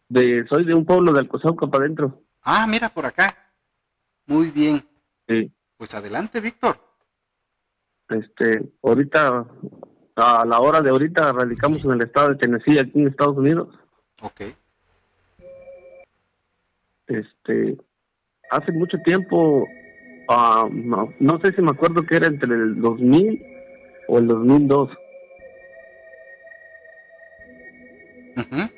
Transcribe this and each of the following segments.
Soy de un pueblo de Alcozauca para adentro. Ah, mira por acá. Muy bien. Sí. Pues adelante, Víctor. Ahorita, a la hora de ahorita, radicamos en el estado de Tennessee, aquí en Estados Unidos. Ok. Este, Hace mucho tiempo, no sé si me acuerdo que era entre el 2000 o el 2002. Ujú.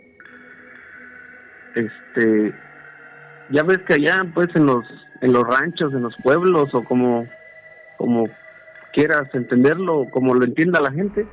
Este, ya ves que allá, pues, en los ranchos, en los pueblos, o como quieras entenderlo, como lo entienda la gente.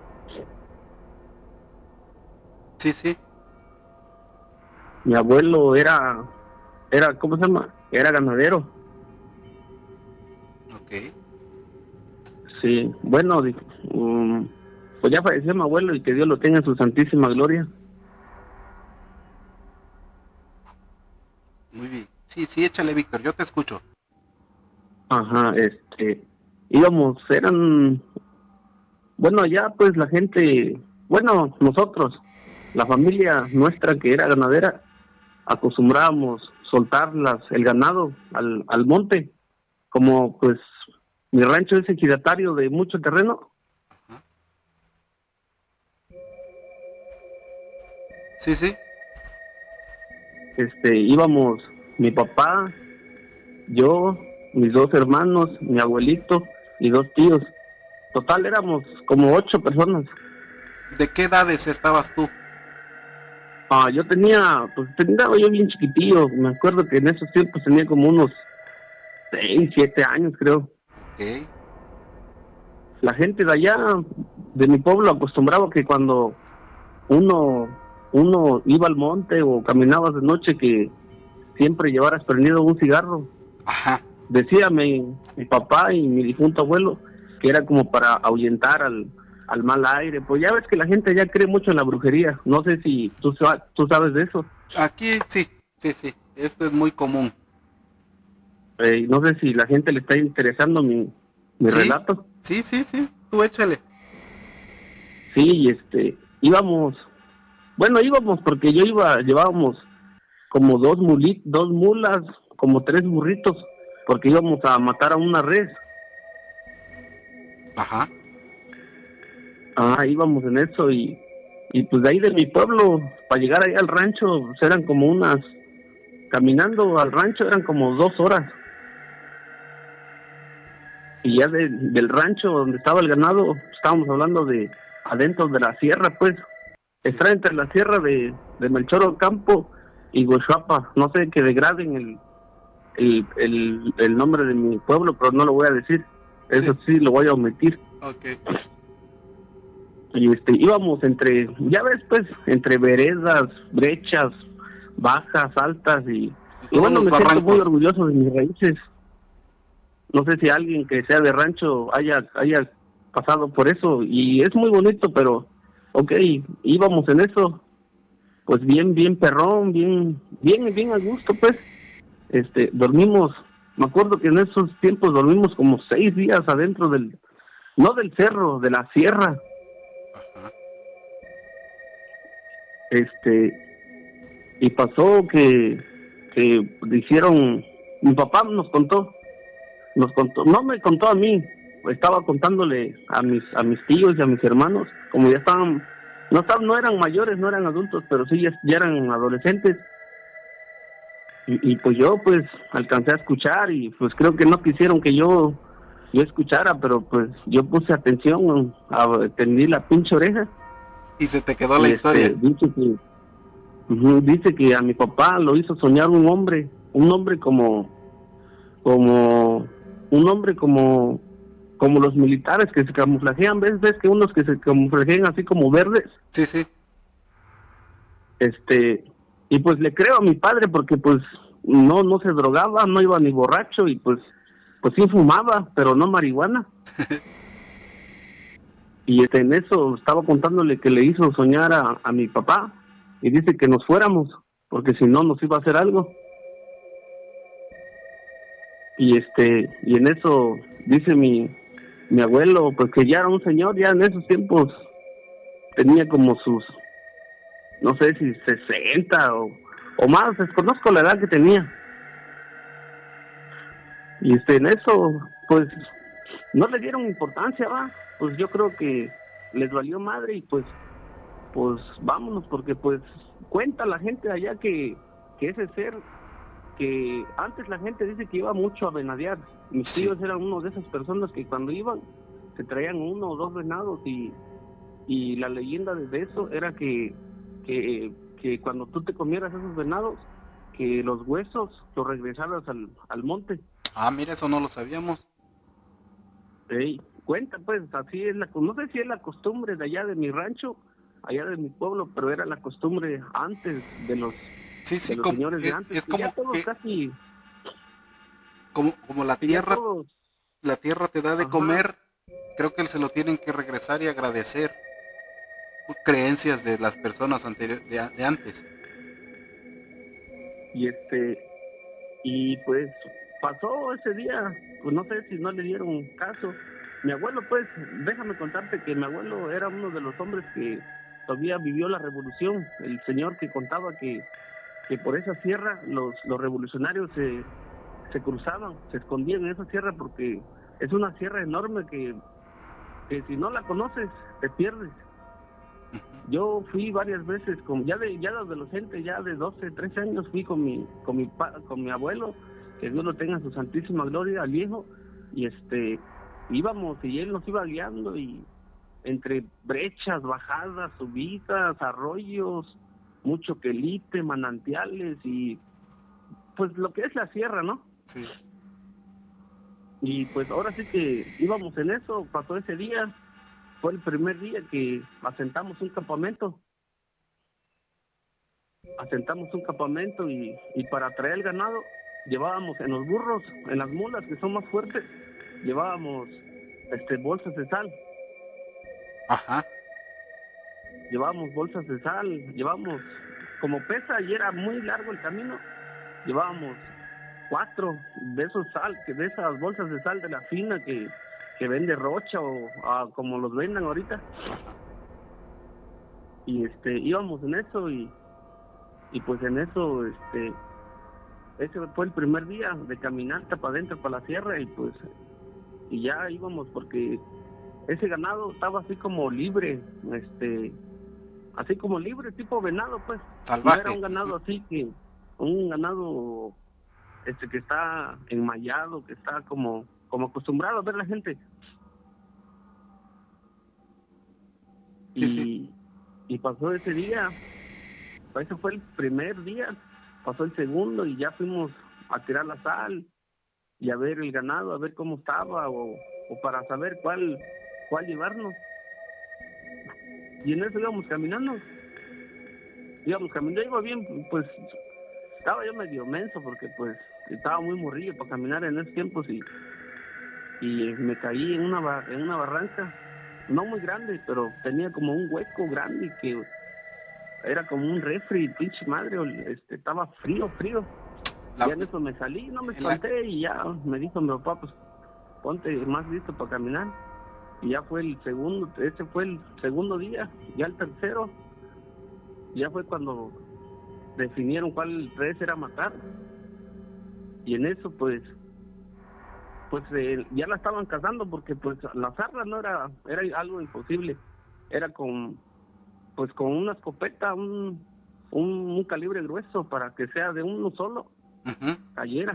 Sí, sí. Mi abuelo ¿cómo se llama? Era ganadero. Ok. Sí, bueno, pues ya falleció mi abuelo y que Dios lo tenga en su santísima gloria. Muy bien. Sí, sí, échale, Víctor. Yo te escucho. Ajá, íbamos, bueno, ya pues la gente, bueno, nosotros, la familia nuestra que era ganadera, acostumbrábamos soltar el ganado al monte, como pues mi rancho es ejidatario de mucho terreno. Ajá. Sí, sí. Íbamos mi papá, yo, mis dos hermanos, mi abuelito y dos tíos. Total éramos como 8 personas. ¿De qué edades estabas tú? Yo estaba yo bien chiquitillo. Me acuerdo que en esos tiempos tenía como unos 6, 7 años, creo. Ok. La gente de allá, de mi pueblo, acostumbraba que cuando uno iba al monte o caminabas de noche, que siempre llevaras prendido un cigarro. Ajá. Decía mi papá y mi difunto abuelo que era como para ahuyentar al mal aire. Pues ya ves que la gente ya cree mucho en la brujería. No sé si tú sabes de eso. Aquí sí, sí, sí. Esto es muy común. No sé si la gente le está interesando mi Sí, relato. sí, sí, sí. Tú échale. Sí, íbamos, bueno, íbamos porque llevábamos como dos mulas, como 3 burritos, porque íbamos a matar a una res. Ajá. Íbamos en eso y pues de ahí de mi pueblo, para llegar ahí al rancho, pues eran como caminando al rancho eran como 2 horas. Y ya del rancho donde estaba el ganado, estábamos hablando de adentro de la sierra, pues. Sí. Está entre la sierra de Melchor Ocampo y Huichuapa. No sé que degraden el nombre de mi pueblo, pero no lo voy a decir. Sí. Eso sí lo voy a omitir. Ok. Y íbamos ya ves, pues, entre veredas, brechas, bajas, altas, y Todos bueno, los me siento muy barrancos. orgulloso de mis raíces. No sé si alguien que sea de rancho haya pasado por eso, y es muy bonito, pero, ok, íbamos en eso, pues bien, bien perrón, bien, bien, bien a gusto, pues. Dormimos, me acuerdo que en esos tiempos dormimos como 6 días adentro no del cerro, de la sierra. Ajá. este, y pasó que hicieron, mi papá nos contó, no me contó a mí, estaba contándole a mis tíos y a mis hermanos, como ya no eran mayores, no eran adultos, pero sí ya eran adolescentes. Y pues yo pues alcancé a escuchar y pues creo que no quisieron que yo escuchara, pero pues yo puse atención, tendí la pinche oreja. Y se te quedó la Y historia. dice que a mi papá lo hizo soñar un hombre como un hombre como los militares que se camuflajean. ¿Ves que unos que se camuflajean así como verdes? Sí, sí. este y pues le creo a mi padre porque pues no se drogaba, no iba ni borracho, y pues sí fumaba, pero no marihuana. Y en eso estaba contándole que le hizo soñar a mi papá, y dice que nos fuéramos porque si no nos iba a hacer algo. Y en eso dice mi abuelo, pues que ya era un señor, ya en esos tiempos tenía como sus no sé si 60 o más, desconozco la edad que tenía. Y en eso, pues, no le dieron importancia, va. Pues yo creo que les valió madre y pues vámonos, porque pues cuenta la gente allá que ese ser, que antes la gente dice que iba mucho a venadear. Mis tíos eran uno de esas personas que cuando iban se traían 1 o 2 venados y la leyenda de eso era que cuando tú te comieras esos venados, que los huesos los regresaras al monte. Ah, mira, eso no lo sabíamos. Sí, cuenta pues, así es no sé si es la costumbre de allá de mi rancho, allá de mi pueblo, pero era la costumbre antes de los, de los señores de antes. Es como ya todos que, casi, como la tierra, todos, la tierra te da de comer, creo que se lo tienen que regresar y agradecer. Creencias de las personas de antes. Y pues pasó ese día, pues no sé si no le dieron caso. Mi abuelo, pues, déjame contarte que mi abuelo era uno de los hombres que todavía vivió la revolución. El señor que contaba que por esa sierra los revolucionarios se cruzaban, se escondían en esa sierra porque es una sierra enorme que si no la conoces te pierdes. Yo fui varias veces, ya de adolescente, ya de 12, 13 años, fui con mi abuelo, que Dios lo tenga en su santísima gloria, al viejo, y íbamos y él nos iba guiando y entre brechas, bajadas, subidas, arroyos, mucho quelite, manantiales y pues lo que es la sierra, ¿no? Sí. Y pues ahora sí que íbamos en eso, pasó ese día. Fue el primer día que asentamos un campamento. Y para traer el ganado llevábamos en los burros, en las mulas que son más fuertes, llevábamos bolsas de sal. Ajá. Llevábamos bolsas de sal, llevábamos, como pesa y era muy largo el camino, llevábamos 4 de esas bolsas de sal de la fina que vende Rocha o como los vendan ahorita. Y íbamos en eso y pues en eso ese fue el primer día de caminata para adentro, para la sierra, y pues y ya íbamos porque ese ganado estaba así como libre, así como libre, tipo venado, pues. Salvaje. No era un ganado así un ganado que está enmayado, que está como acostumbrado a ver la gente. Y pasó ese día, ese fue el primer día, pasó el segundo y ya fuimos a tirar la sal y a ver el ganado, a ver cómo estaba o para saber cuál llevarnos. Y en eso íbamos caminando, iba bien, pues estaba yo medio menso porque pues estaba muy morrillo para caminar en esos tiempos y me caí en una barranca, no muy grande, pero tenía como un hueco grande que era como un refri, pinche madre, estaba frío. Ya en eso me salí, no me espanté y ya me dijo mi papá, pues ponte más listo para caminar. Y ya fue ese fue el segundo día, ya el tercero, ya fue cuando definieron cuál res era matar. Y en eso pues ya la estaban cazando porque pues la zarra no era algo imposible, era con una escopeta, un calibre grueso para que sea de uno solo, cayera.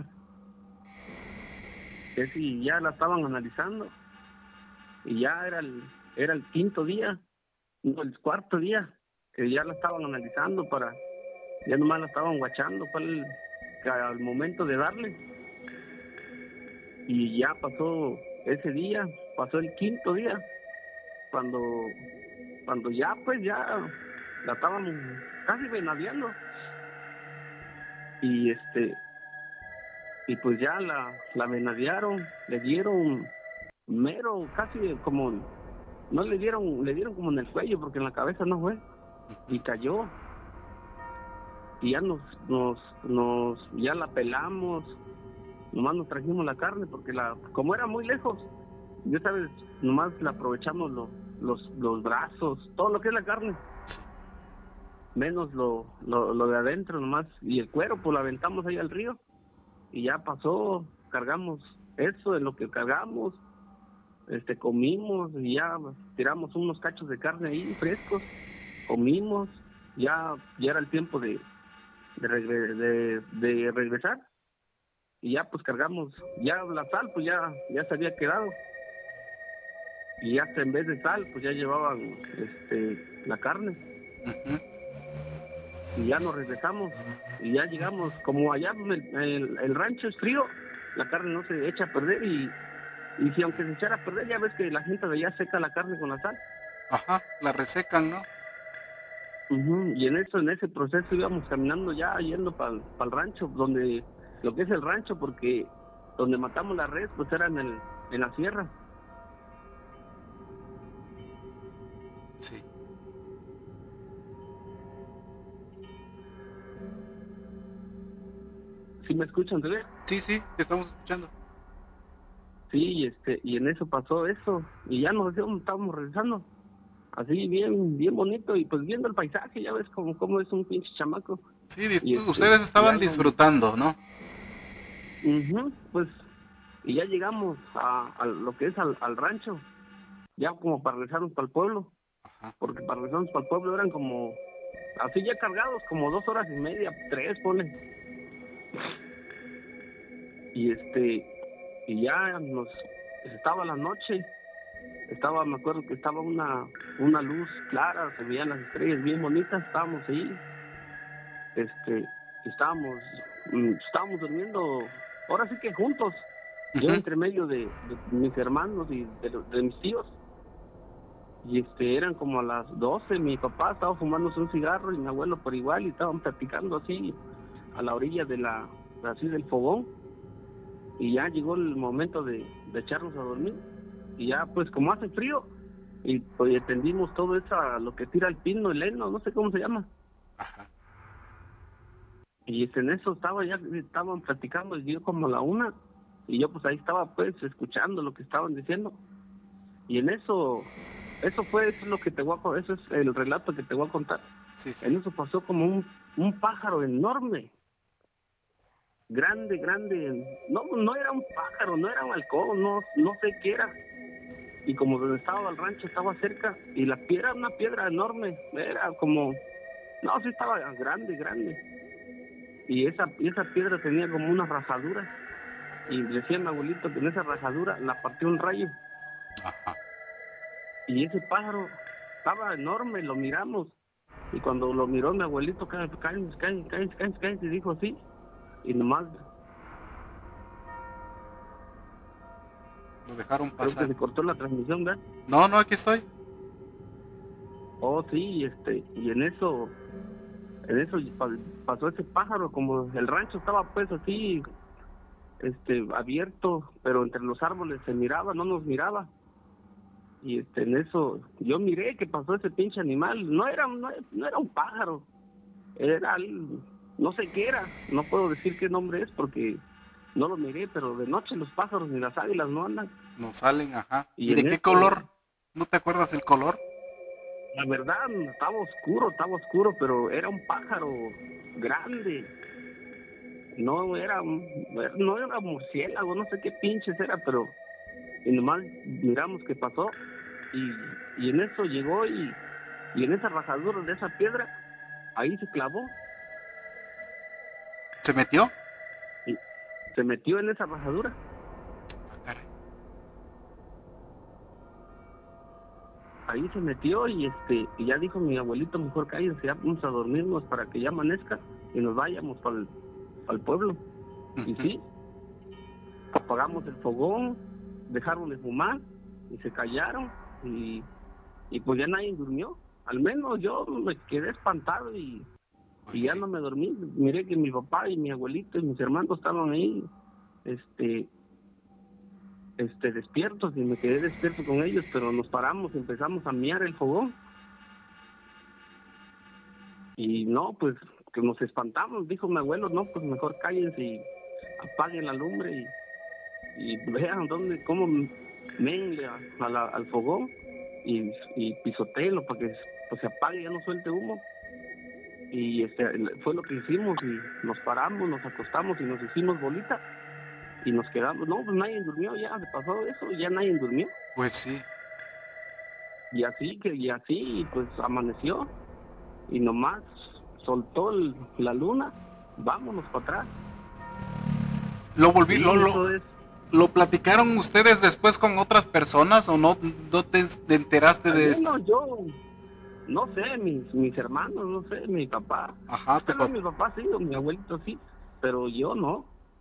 Y ya la estaban analizando y ya era el quinto día, no, el cuarto día que ya la estaban analizando ya nomás la estaban guachando al momento de darle. Y ya pasó ese día, pasó el quinto día, cuando ya pues ya la estaban casi venadeando. Y pues ya la venadearon, le dieron mero, casi como, no le dieron como en el cuello porque en la cabeza no fue, y cayó. Y ya ya la pelamos, nomás nos trajimos la carne porque como era muy lejos, ya sabes, nomás la aprovechamos los brazos, todo lo que es la carne. menos lo de adentro nomás, y el cuero pues lo aventamos ahí al río, y ya pasó, cargamos eso de lo que cargamos, comimos, y ya tiramos unos cachos de carne ahí frescos, comimos, ya era el tiempo de regresar, y ya pues cargamos, ya la sal pues ya se había quedado, y hasta en vez de sal pues ya llevaban la carne. Uh-huh. Y ya nos regresamos y ya llegamos, como allá el rancho es frío, la carne no se echa a perder, y si aunque se echara a perder, ya ves que la gente de allá seca la carne con la sal. Ajá, la resecan, ¿no? Uh-huh. Y en ese proceso íbamos caminando ya yendo para el rancho, donde lo que es el rancho, porque donde matamos la res pues era en la sierra. Sí. ¿Sí me escuchan, te ve? Sí, te estamos escuchando. Sí, y en eso pasó eso, y ya nos estábamos regresando, así bien bonito, y pues viendo el paisaje, ya ves cómo es un pinche chamaco. Sí, ustedes estaban disfrutando, ¿no? Uh-huh, pues, y ya llegamos a lo que es al rancho, ya como para regresarnos para el pueblo. Ajá. Porque para regresarnos para el pueblo eran como, así ya cargados, como 2 horas y media, 3, ponle. Y ya estaba la noche, me acuerdo que estaba una luz clara, se veían las estrellas bien bonitas, estábamos ahí, estábamos durmiendo, ahora sí que juntos, uh-huh. Yo entre medio de mis hermanos y de mis tíos, y eran como a las 12, mi papá estaba fumándose un cigarro y mi abuelo por igual, y estaban platicando así a la orilla del fogón. Y ya llegó el momento de echarnos a dormir, y ya pues como hace frío, y pues tendimos todo eso, lo que tira el pino, el heno, no sé cómo se llama. Ajá. Y en eso estaban platicando, y yo como a la 1, y yo pues ahí estaba pues escuchando lo que estaban diciendo, y en eso es lo que eso es el relato que te voy a contar. Sí. En eso pasó como un pájaro enorme, grande, no era un pájaro, no era un halcón, no sé qué era, y como donde estaba el rancho estaba cerca, y la piedra, una piedra enorme, era como, no, sí estaba grande, y esa piedra tenía como una rajadura, y decía mi abuelito que en esa rajadura la partió un rayo. Ajá. Y ese pájaro estaba enorme, lo miramos, y cuando lo miró mi abuelito, cállense, y dijo sí. Y nomás lo dejaron pasar. Creo que se cortó la transmisión, ¿verdad? No, aquí estoy. Oh, sí, y en eso pasó ese pájaro, como el rancho estaba pues así, abierto, pero entre los árboles se miraba, no nos miraba. Y en eso yo miré que pasó ese pinche animal, no era un pájaro, era no sé qué era, no puedo decir qué nombre es porque no lo miré, pero de noche los pájaros ni las águilas no andan. No salen, ajá. ¿Y de qué color? ¿No te acuerdas el color? La verdad, estaba oscuro, pero era un pájaro grande. No era murciélago, no sé qué pinches era, pero y nomás miramos que pasó, y en eso llegó, y en esa rajadura de esa piedra, ahí se clavó. ¿Se metió? Y se metió en esa rajadura. Ah, caray. Ahí se metió, y ya dijo mi abuelito, mejor cállense, ya vamos a dormirnos para que ya amanezca y nos vayamos para el pueblo. Uh-huh. Y sí, apagamos el fogón, dejaron de fumar y se callaron, y pues ya nadie durmió. Al menos yo me quedé espantado y ya sí. No me dormí. Miré que mi papá y mi abuelito y mis hermanos estaban ahí despiertos, y me quedé despierto con ellos, pero nos paramos y empezamos a miar el fogón. Y no, pues que nos espantamos, dijo mi abuelo, no, pues mejor cállense y apaguen la lumbre y vean cómo menle al fogón y pisotéenlo para que pues, se apague y ya no suelte humo. Y fue lo que hicimos, y nos paramos, nos acostamos y nos hicimos bolita y nos quedamos. No, pues nadie durmió, ya se pasó eso, ya nadie durmió. Pues sí. Y así pues amaneció y nomás soltó la luna, vámonos para atrás. ¿Lo platicaron ustedes después con otras personas o no te enteraste de eso? No, yo no sé, mis hermanos, no sé, mi papá. Ajá, mi papá sí, o mi abuelito sí, pero yo no.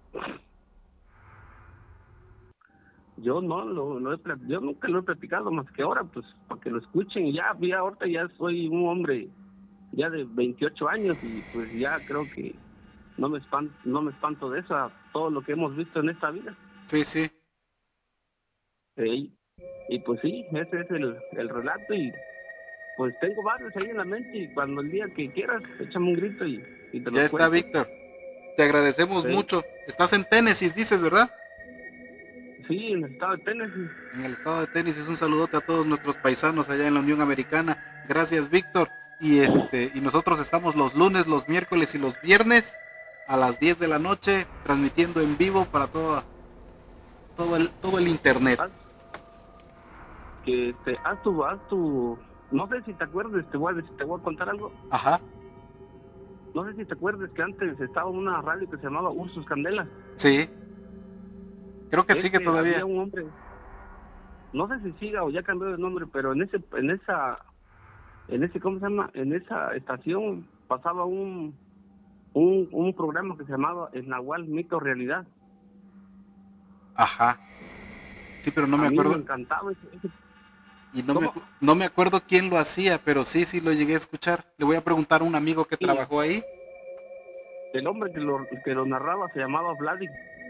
Yo no, yo nunca lo he platicado más que ahora, pues, para que lo escuchen. Ya ahorita ya soy un hombre ya de 28 años y pues ya creo que no me espanto de eso, a todo lo que hemos visto en esta vida. Sí, sí. Y pues sí, ese es el relato, y pues tengo varios ahí en la mente, y cuando el día que quieras, échame un grito y te lo cuento. Ya está, Víctor. Te agradecemos mucho. Estás en Tennessee, dices, ¿verdad? Sí, en el estado de Tennessee. En el estado de Tennessee. Un saludote a todos nuestros paisanos allá en la Unión Americana. Gracias, Víctor. Y nosotros estamos los lunes, los miércoles y los viernes a las 10 de la noche transmitiendo en vivo para todo el internet. Haz tu, no sé si te acuerdas, te voy a contar algo. Ajá. No sé si te acuerdas que antes estaba una radio que se llamaba Ursus Candela. Sí. Creo que sigue todavía. Había un hombre, no sé si siga o ya cambió de nombre, pero en esa ¿cómo se llama? En esa estación pasaba un programa que se llamaba El Nahual, Mito Realidad. Ajá. Sí, pero no me acuerdo. Me encantaba ese. Y no me acuerdo quién lo hacía, pero sí lo llegué a escuchar. Le voy a preguntar a un amigo que trabajó ahí. El hombre que lo narraba se llamaba Vladi.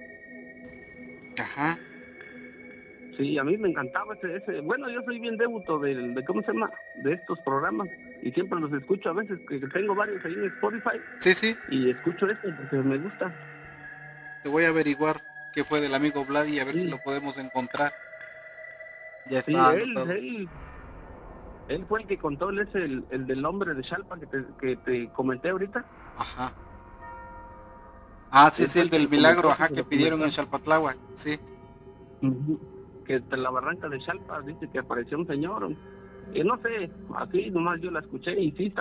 Ajá. Sí, a mí me encantaba ese. Bueno, yo soy bien debuto de ¿cómo se llama? De estos programas, y siempre los escucho a veces, que tengo varios ahí en Spotify. Sí, sí. Y escucho porque me gusta. Te voy a averiguar qué fue del amigo Vladi, a ver si lo podemos encontrar. Ya está. Sí, él fue el que contó, él es el del hombre de Xalpa que te comenté ahorita. Ajá. Ah, sí, el del milagro, que pidieron en Xalpatláhuac, sí. Que en la barranca de Xalpa dice que apareció un señor. No sé, así nomás yo la escuché y sí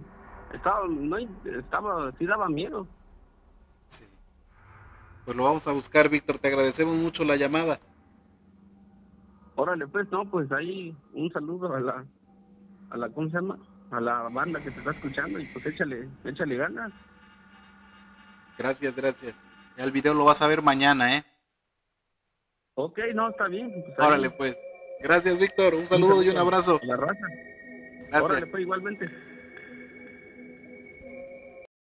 sí daba miedo. Sí. Pues lo vamos a buscar, Víctor, te agradecemos mucho la llamada. Órale, pues, no, pues ahí un saludo a la ¿cómo se llama? A la banda que te está escuchando, y pues échale ganas. Gracias. Ya el video lo vas a ver mañana, ¿eh? Ok, no, está bien. Pues órale, pues. Gracias, Víctor. Un saludo y un abrazo. La raza. Gracias. Órale, pues, igualmente.